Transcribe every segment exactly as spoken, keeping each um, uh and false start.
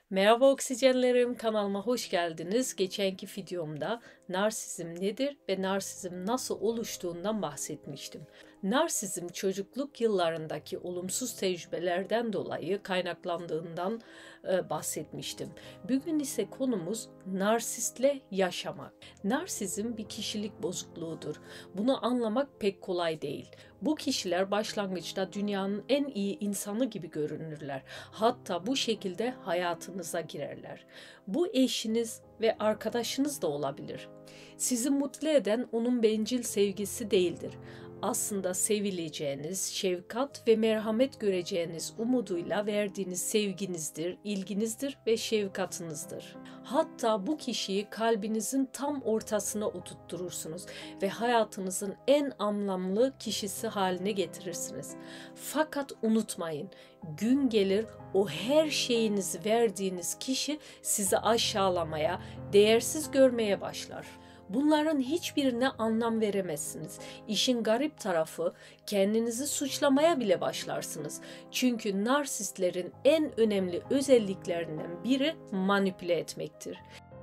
Merhaba oksijenlerim, kanalıma hoş geldiniz. Geçenki videomda narsizm nedir ve narsizm nasıl oluştuğundan bahsetmiştim. Narsizm çocukluk yıllarındaki olumsuz tecrübelerden dolayı kaynaklandığından e, bahsetmiştim. Bugün ise konumuz narsistle yaşamak. Narsizm bir kişilik bozukluğudur. Bunu anlamak pek kolay değil. Bu kişiler başlangıçta dünyanın en iyi insanı gibi görünürler. Hatta bu şekilde hayatınıza girerler. Bu eşiniz ve arkadaşınız da olabilir. Sizi mutlu eden onun bencil sevgisi değildir. Aslında sevileceğiniz, şefkat ve merhamet göreceğiniz umuduyla verdiğiniz sevginizdir, ilginizdir ve şefkatınızdır. Hatta bu kişiyi kalbinizin tam ortasına oturtturursunuz ve hayatınızın en anlamlı kişisi haline getirirsiniz. Fakat unutmayın, gün gelir o her şeyinizi verdiğiniz kişi sizi aşağılamaya, değersiz görmeye başlar. Bunların hiçbirine anlam veremezsiniz. İşin garip tarafı kendinizi suçlamaya bile başlarsınız. Çünkü narsistlerin en önemli özelliklerinden biri manipüle etmektir.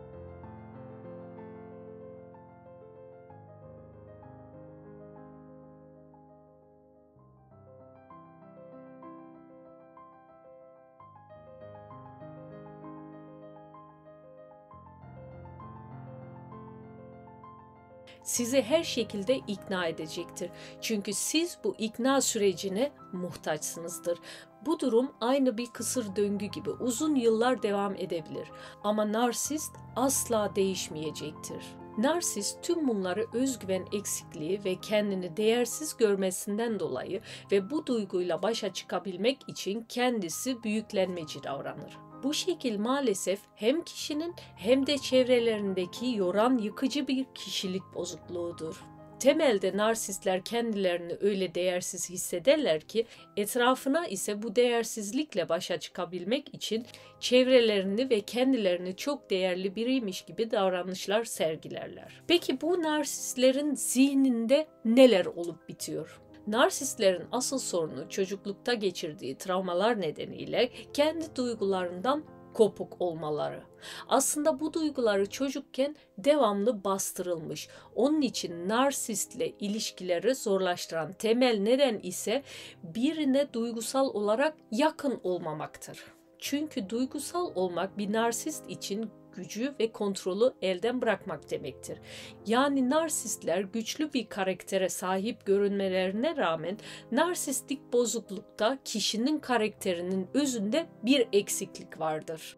Sizi her şekilde ikna edecektir. Çünkü siz bu ikna sürecine muhtaçsınızdır. Bu durum aynı bir kısır döngü gibi uzun yıllar devam edebilir. Ama narsist asla değişmeyecektir. Narsist tüm bunları özgüven eksikliği ve kendini değersiz görmesinden dolayı ve bu duyguyla başa çıkabilmek için kendisi büyüklenmeci davranır. Bu şekil maalesef hem kişinin hem de çevrelerindeki yoran yıkıcı bir kişilik bozukluğudur. Temelde narsistler kendilerini öyle değersiz hissederler ki etrafına ise bu değersizlikle başa çıkabilmek için çevrelerini ve kendilerini çok değerli biriymiş gibi davranışlar sergilerler. Peki bu narsistlerin zihninde neler olup bitiyor? Narsistlerin asıl sorunu çocuklukta geçirdiği travmalar nedeniyle kendi duygularından kopuk olmaları. Aslında bu duyguları çocukken devamlı bastırılmış. Onun için narsistle ilişkileri zorlaştıran temel neden ise birine duygusal olarak yakın olmamaktır. Çünkü duygusal olmak bir narsist için gücü ve kontrolü elden bırakmak demektir. Yani narsistler güçlü bir karaktere sahip görünmelerine rağmen narsistik bozuklukta kişinin karakterinin özünde bir eksiklik vardır.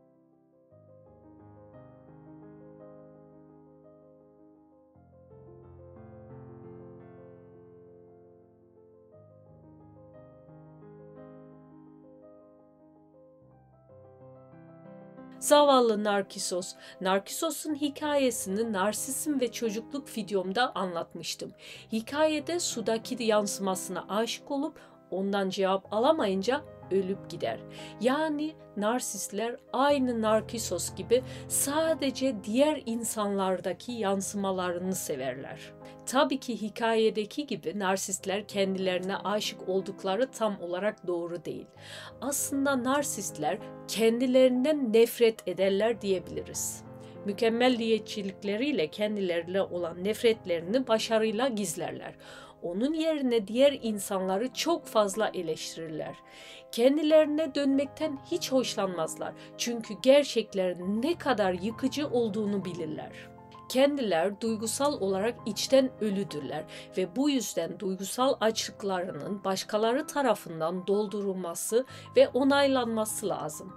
Zavallı Narkisos. Narkisos'un hikayesini narsizm ve çocukluk videomda anlatmıştım. Hikayede sudaki yansımasına aşık olup ondan cevap alamayınca ölüp gider. Yani narsistler aynı Narkisos gibi sadece diğer insanlardaki yansımalarını severler. Tabii ki hikayedeki gibi narsistler kendilerine aşık oldukları tam olarak doğru değil. Aslında narsistler kendilerinden nefret ederler diyebiliriz. Mükemmelliyetçilikleriyle kendilerine olan nefretlerini başarıyla gizlerler. Onun yerine diğer insanları çok fazla eleştirirler. Kendilerine dönmekten hiç hoşlanmazlar. Çünkü gerçeklerin ne kadar yıkıcı olduğunu bilirler. Kendiler duygusal olarak içten ölüdürler ve bu yüzden duygusal açlıklarının başkaları tarafından doldurulması ve onaylanması lazım.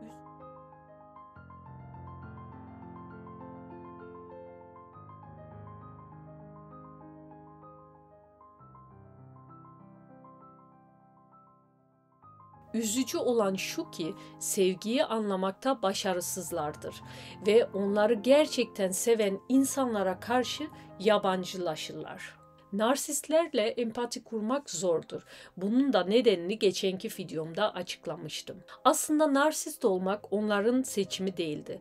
Üzücü olan şu ki sevgiyi anlamakta başarısızlardır ve onları gerçekten seven insanlara karşı yabancılaşırlar. Narsistlerle empati kurmak zordur. Bunun da nedenini geçenki videomda açıklamıştım. Aslında narsist olmak onların seçimi değildi.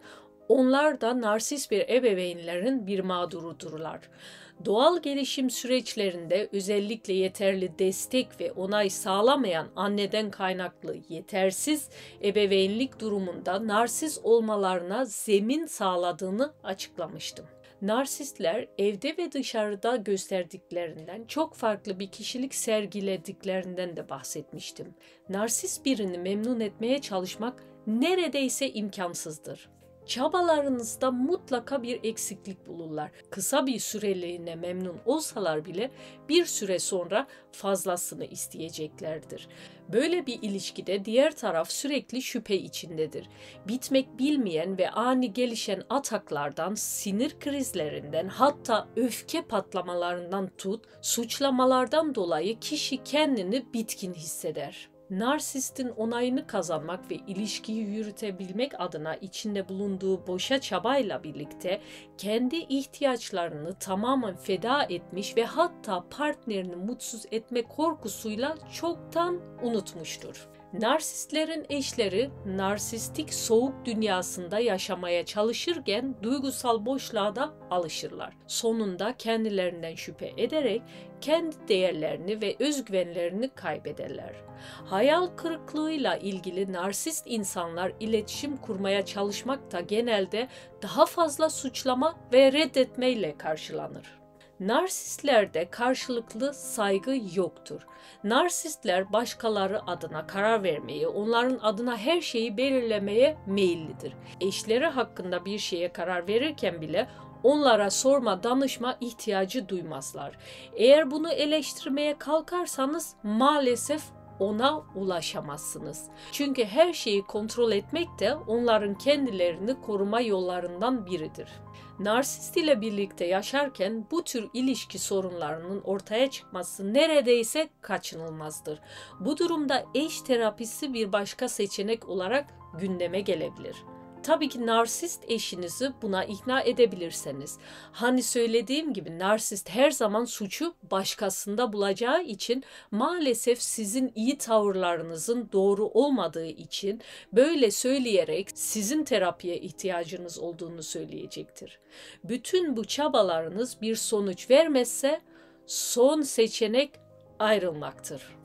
Onlar da narsist bir ebeveynlerin bir mağdurudurlar. Doğal gelişim süreçlerinde özellikle yeterli destek ve onay sağlamayan anneden kaynaklı yetersiz ebeveynlik durumunda narsist olmalarına zemin sağladığını açıklamıştım. Narsistler evde ve dışarıda gösterdiklerinden çok farklı bir kişilik sergilediklerinden de bahsetmiştim. Narsist birini memnun etmeye çalışmak neredeyse imkansızdır. Çabalarınızda mutlaka bir eksiklik bulurlar. Kısa bir süreliğine memnun olsalar bile bir süre sonra fazlasını isteyeceklerdir. Böyle bir ilişkide diğer taraf sürekli şüphe içindedir. Bitmek bilmeyen ve ani gelişen ataklardan, sinir krizlerinden, hatta öfke patlamalarından tut, suçlamalardan dolayı kişi kendini bitkin hisseder. Narsistin onayını kazanmak ve ilişkiyi yürütebilmek adına içinde bulunduğu boşa çabayla birlikte kendi ihtiyaçlarını tamamen feda etmiş ve hatta partnerini mutsuz etme korkusuyla çoktan unutmuştur. Narsistlerin eşleri narsistik soğuk dünyasında yaşamaya çalışırken duygusal boşluğa da alışırlar. Sonunda kendilerinden şüphe ederek kendi değerlerini ve özgüvenlerini kaybederler. Hayal kırıklığıyla ilgili narsist insanlar iletişim kurmaya çalışmakta genelde daha fazla suçlama ve reddetmeyle karşılanır. Narsistlerde karşılıklı saygı yoktur. Narsistler başkaları adına karar vermeye, onların adına her şeyi belirlemeye meyillidir. Eşleri hakkında bir şeye karar verirken bile onlara sorma, danışma ihtiyacı duymazlar. Eğer bunu eleştirmeye kalkarsanız maalesef ona ulaşamazsınız. Çünkü her şeyi kontrol etmek de onların kendilerini koruma yollarından biridir. Narsist ile birlikte yaşarken bu tür ilişki sorunlarının ortaya çıkması neredeyse kaçınılmazdır. Bu durumda eş terapisi bir başka seçenek olarak gündeme gelebilir. Tabii ki narsist eşinizi buna ikna edebilirseniz. Hani söylediğim gibi narsist her zaman suçu başkasında bulacağı için maalesef sizin iyi tavırlarınızın doğru olmadığı için böyle söyleyerek sizin terapiye ihtiyacınız olduğunu söyleyecektir. Bütün bu çabalarınız bir sonuç vermezse son seçenek ayrılmaktır.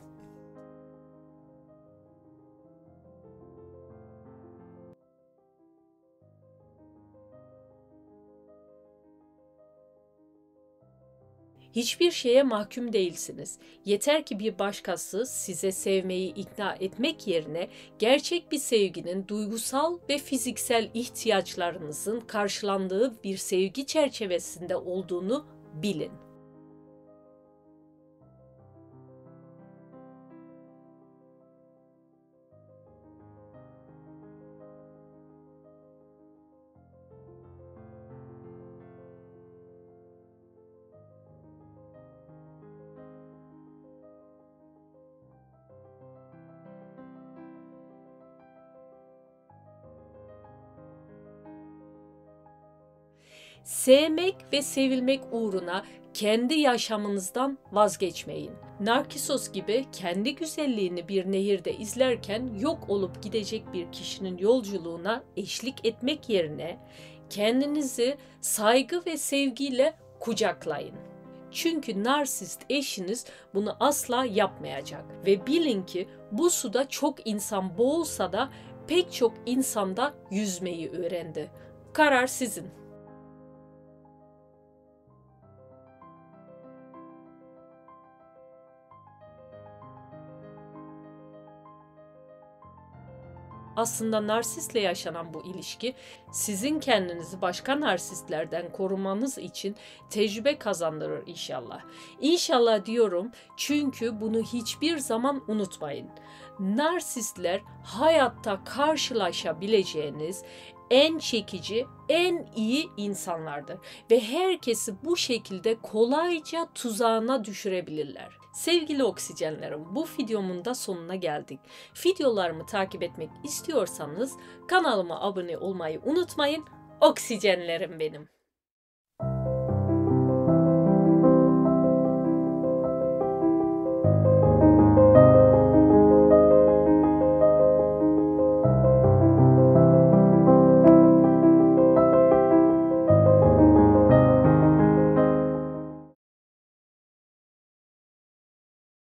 Hiçbir şeye mahkum değilsiniz. Yeter ki bir başkası size sevmeyi ikna etmek yerine gerçek bir sevginin duygusal ve fiziksel ihtiyaçlarınızın karşılandığı bir sevgi çerçevesinde olduğunu bilin. Sevmek ve sevilmek uğruna kendi yaşamınızdan vazgeçmeyin. Narkisos gibi kendi güzelliğini bir nehirde izlerken yok olup gidecek bir kişinin yolculuğuna eşlik etmek yerine kendinizi saygı ve sevgiyle kucaklayın. Çünkü narsist eşiniz bunu asla yapmayacak ve bilin ki bu suda çok insan boğulsa da pek çok insan da yüzmeyi öğrendi. Karar sizin. Aslında narsistle yaşanan bu ilişki sizin kendinizi başka narsistlerden korumanız için tecrübe kazandırır inşallah. İnşallah diyorum çünkü bunu hiçbir zaman unutmayın. Narsistler hayatta karşılaşabileceğiniz en çekici, en iyi insanlardır ve herkesi bu şekilde kolayca tuzağına düşürebilirler. Sevgili oksijenlerim, bu videomun da sonuna geldik. Videolarımı takip etmek istiyorsanız kanalıma abone olmayı unutmayın. Oksijenlerim benim.